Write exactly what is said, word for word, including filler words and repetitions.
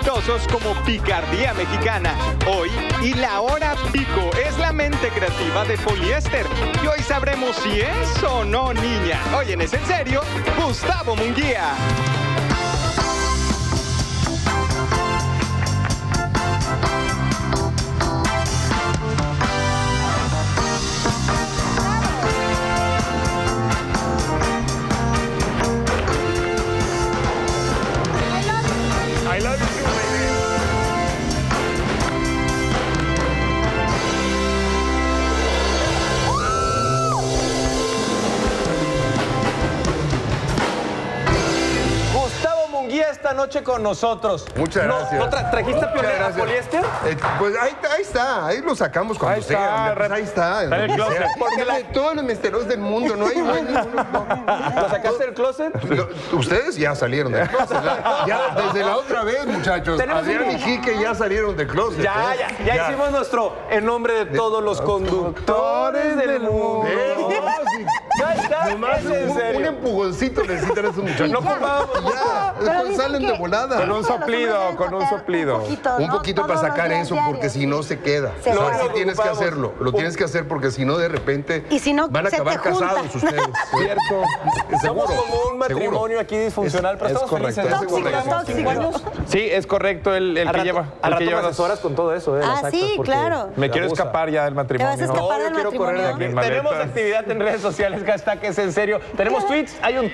exitosos como Picardía Mexicana, Hoy y La Hora Pico es la mente creativa de Poliéster. Y hoy sabremos si es o no niña. Hoy en Es en Serio, Gustavo Munguía. I love you too, baby. Gustavo Munguía esta noche con nosotros. Muchas ¿No- gracias. ¿No tra trajiste Muchas pionera gracias. poliéster? Eh, pues ahí, ahí está, ahí lo sacamos cuando Ahí sea. está, hombre, pues re- ahí está. está en el donde closet. sea. Porque la- De todos los misterios del mundo, no hay no hay ninguno. no. ¿Lo sacaste del closet? Lo- ustedes ya salieron del closet. la- Ya, desde la otra vez, muchachos. Tenemos Adrián un- y Quique ya salieron del closet. Ya, ¿eh? ya, ya, hicimos nuestro en nombre de todos los conductores del mundo. ¿Eh? No, sí. Ya está, Nomás es en un, un serio. empujoncito necesitan esos muchachos. No ocupábamos Ya, Pero después dicen salen que- de volada. Con un Todos los soplido, hombres con un deben soplido. Un poquito, Un ¿no? poquito para Todos los sacar días eso, diarios. porque si no se queda. Se O sea, va. sí tienes que Ocupamos. hacerlo. Lo tienes que hacer porque si no, de repente Y si no, van a se te acabar junta. casados ustedes. Cierto. Seguro. Somos como un matrimonio seguro. aquí disfuncional, pero Es- estamos es correcto. felices. Tóxico, Llevamos tóxico. cinco años. Sí, es correcto el, el Al que rato, lleva. al El rato que me lleva las- asesoras con todo eso, ¿eh? Ah, las actas, sí, porque claro. Me te quiero abusa. escapar ya del matrimonio. Te vas a escapar No, del yo quiero correr de matrimonio. aquí. Maletas. Tenemos actividad en redes sociales, hashtag Es en Serio. Tenemos tweets, hay un